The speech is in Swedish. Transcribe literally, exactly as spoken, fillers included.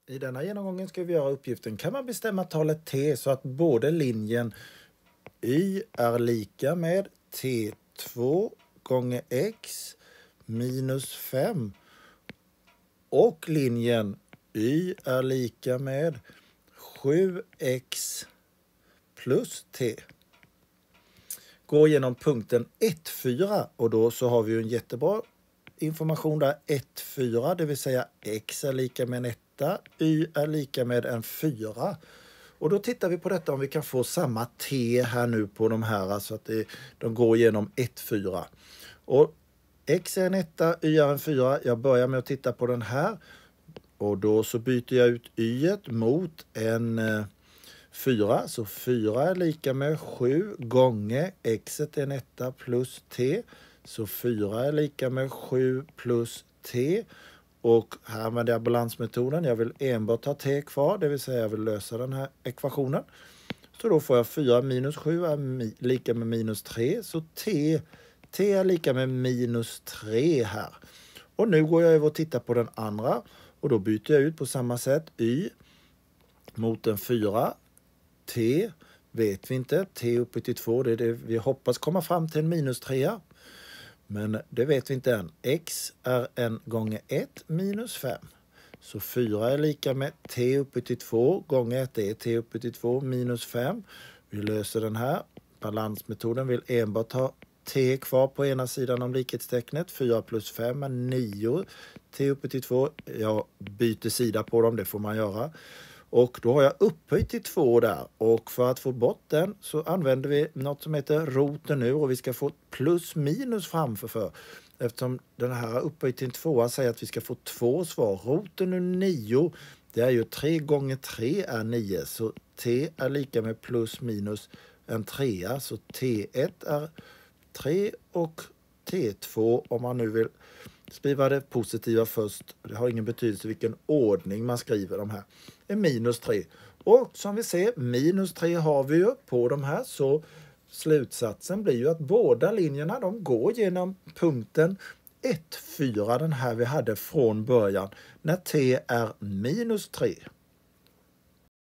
I denna genomgången ska vi göra uppgiften: kan man bestämma talet t så att både linjen y är lika med t två gånger x minus fem och linjen y är lika med sju x plus t. Gå igenom punkten ett fyra och då så har vi ju en jättebra information där. ett fyra, det vill säga x är lika med en etta, y är lika med en fyra. Och då tittar vi på detta om vi kan få samma t här nu på de här, så att det, de går igenom ett fyra. Och x är en etta, y är en fyra. Jag börjar med att titta på den här. Och då så byter jag ut y mot en eh, fyra. Så fyra är lika med sju gånger x är en etta plus t. Så fyra är lika med sju plus t. Och här använder jag balansmetoden. Jag vill enbart ha t kvar, det vill säga jag vill lösa den här ekvationen. Så då får jag fyra minus sju är mi- lika med minus tre. Så t, t är lika med minus tre här. Och nu går jag över och tittar på den andra. Och då byter jag ut på samma sätt y mot en fyra. T vet vi inte. T uppe till två, det är det vi hoppas komma fram till en minus tre. Men det vet vi inte än. X är en gånger ett minus fem. Så fyra är lika med t uppe till två gånger ett är t uppe till två minus fem. Vi löser den här. Balansmetoden vill enbart ha t kvar på ena sidan om likhetstecknet. fyra plus fem är nio. T uppe till två. Jag byter sida på dem, det får man göra. Och då har jag upphöjt till två där. Och för att få bort den så använder vi något som heter roten nu. Och vi ska få plus minus framför för. Eftersom den här upphöjt till två säger att vi ska få två svar. Roten nu nio, det är ju tre gånger tre är nio. Så t är lika med plus minus en trea. Så t ett är tre och t två om man nu vill skriva det positiva först. Det har ingen betydelse vilken ordning man skriver de här. Är minus tre. Och som vi ser, minus tre har vi ju på de här. Så slutsatsen blir ju att båda linjerna de går genom punkten ett fyra. Den här vi hade från början. När t är minus tre.